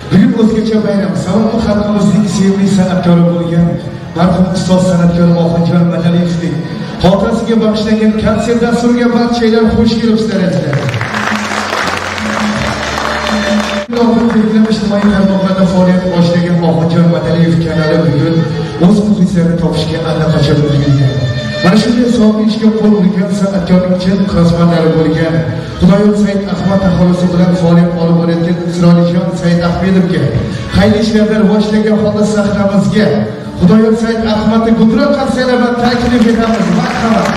Bugün o'zgacha bayram. Sababi xalqimizning sevimli san'atkori bo'lgan marhum ustoz san'atkor Oxunjon Madaliyevning xotirasiga bag'ishlangan konsert dasturiga barchalar xush kelibsizlar azizlar. Ijtimoiy tarmoqlarda faoliyat boshlagan Oxunjon Madaliyev kanali bugun o'z muxlislarini topishga allaqachon ulgurgan. Mana shunday savob ishga qo'l urgan san'atkorning chin qasmanlari bo'lgan Xudoyor Said Ahmad aholisi bilan faoliyat olib borayotgan Isroiljon Said Ahmedovga xayrli ishlarda rivojlangan holda sahramizga Xudoyor Said Ahmadni g'udrat qarsaklar bilan taklif etamiz. Marhamat.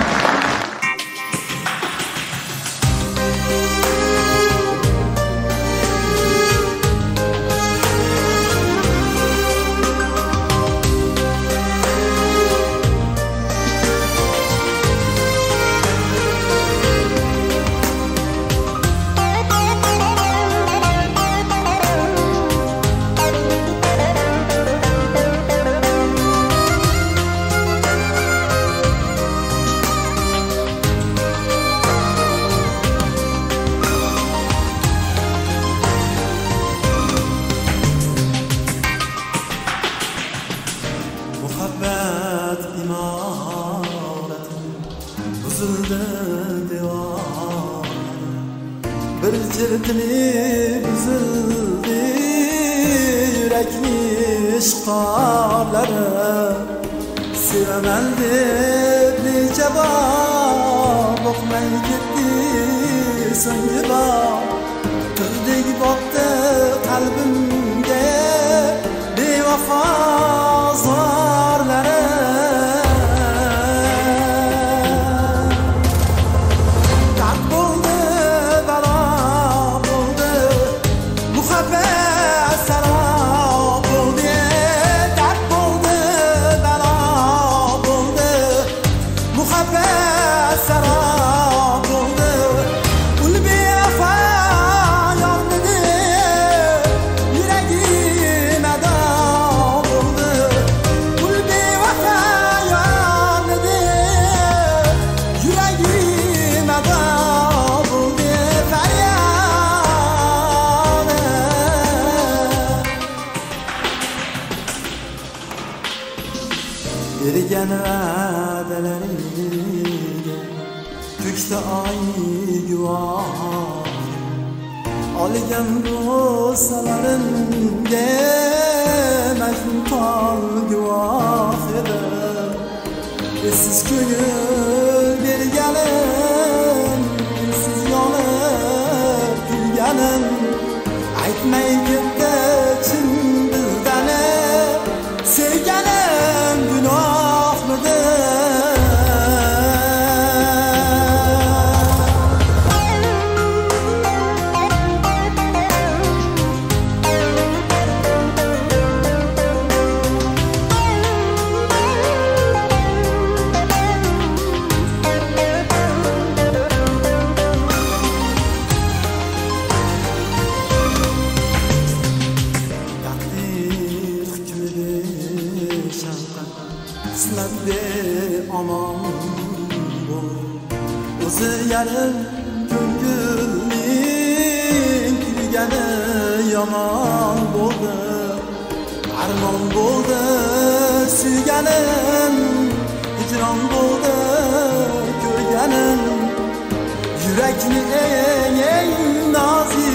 Bir ciltini buzildi yürekni işqarları sevaman deb necha bor boqmay ketdi so'nggi bor turdek boqdi qalbimga bevafo zorlari Bergan va'dalariga ko'kda oy guvoh olgan do'stlarimga majnun tol guvoh edi esiz ko'ngil berganim esiz yonib kulganim aytmay ketdi chin dildanim sevganim gunohmidi sizlarga omon bo'l o'zi yarim ko'ngilning kulgani yomon bo'ldi armon bo'ldi suyganim hijron bo'ldi ko'rganim yurakni eng nozik